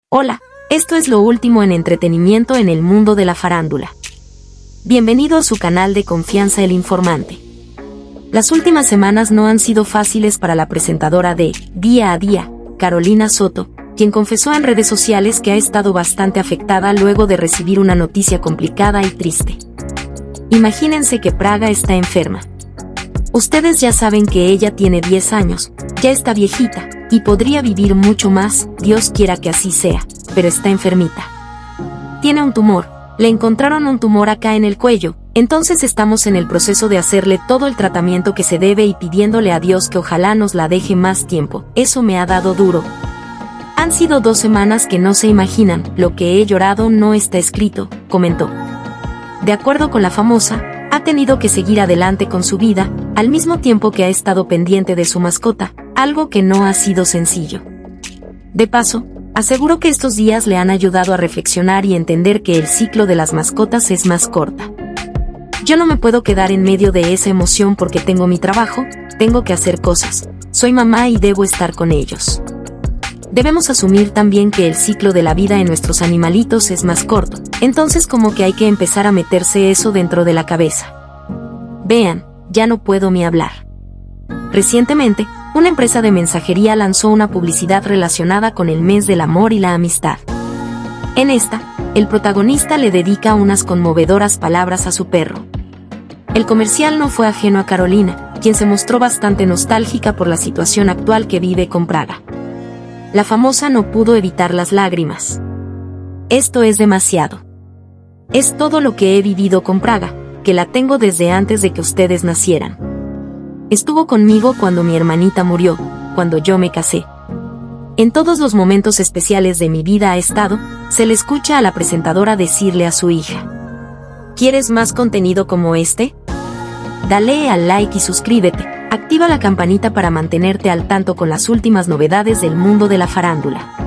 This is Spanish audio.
Hola, esto es lo último en entretenimiento en el mundo de la farándula. Bienvenido a su canal de confianza El Informante. Las últimas semanas no han sido fáciles para la presentadora de Día a Día, Carolina Soto, quien confesó en redes sociales que ha estado bastante afectada luego de recibir una noticia complicada y triste. Imagínense que Praga está enferma. Ustedes ya saben que ella tiene 10 años, ya está viejita, y podría vivir mucho más, Dios quiera que así sea, pero está enfermita. Tiene un tumor, le encontraron un tumor acá en el cuello, entonces estamos en el proceso de hacerle todo el tratamiento que se debe y pidiéndole a Dios que ojalá nos la deje más tiempo, eso me ha dado duro. Han sido 2 semanas que no se imaginan, lo que he llorado no está escrito, comentó. De acuerdo con la famosa, ha tenido que seguir adelante con su vida, al mismo tiempo que ha estado pendiente de su mascota, algo que no ha sido sencillo. De paso, aseguró que estos días le han ayudado a reflexionar y entender que el ciclo de las mascotas es más corta. Yo no me puedo quedar en medio de esa emoción porque tengo mi trabajo, tengo que hacer cosas, soy mamá y debo estar con ellos. Debemos asumir también que el ciclo de la vida en nuestros animalitos es más corto, entonces como que hay que empezar a meterse eso dentro de la cabeza. Vean, ya no puedo ni hablar. Recientemente, una empresa de mensajería lanzó una publicidad relacionada con el mes del amor y la amistad. En esta, el protagonista le dedica unas conmovedoras palabras a su perro. El comercial no fue ajeno a Carolina, quien se mostró bastante nostálgica por la situación actual que vive con Praga. La famosa no pudo evitar las lágrimas. Esto es demasiado. Es todo lo que he vivido con Praga, que la tengo desde antes de que ustedes nacieran. Estuvo conmigo cuando mi hermanita murió, cuando yo me casé. En todos los momentos especiales de mi vida ha estado, se le escucha a la presentadora decirle a su hija: ¿quieres más contenido como este? Dale al like y suscríbete. Activa la campanita para mantenerte al tanto con las últimas novedades del mundo de la farándula.